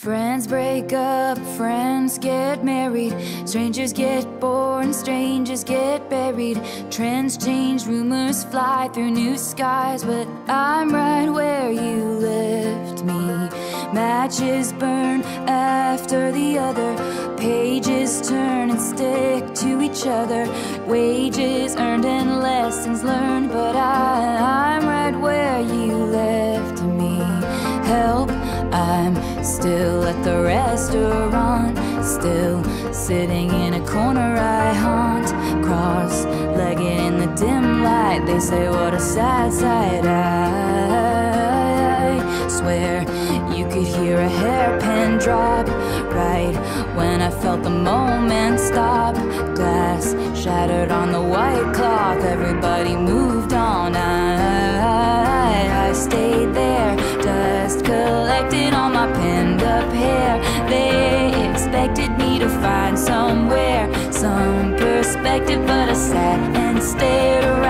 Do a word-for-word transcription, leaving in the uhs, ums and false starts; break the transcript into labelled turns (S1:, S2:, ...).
S1: Friends break up, friends get married, strangers get born, strangers get buried. Trends change, rumors fly through new skies, but I'm right where you left me. Matches burn after the other, pages turn and stick to each other. Wages earned and lessons learned, but I, I'm right where you left me. Help, I'm still at the restaurant, still sitting in a corner I haunt. Cross-legged in the dim light, they say what a sad sight. I swear you could hear a hairpin drop right when I felt the moment stop. Glass shattered on the white cloth, everybody moved on. I, I stayed there, dust collected on my pinned up hair. They expected me to find somewhere, some perspective, but I sat and stared around.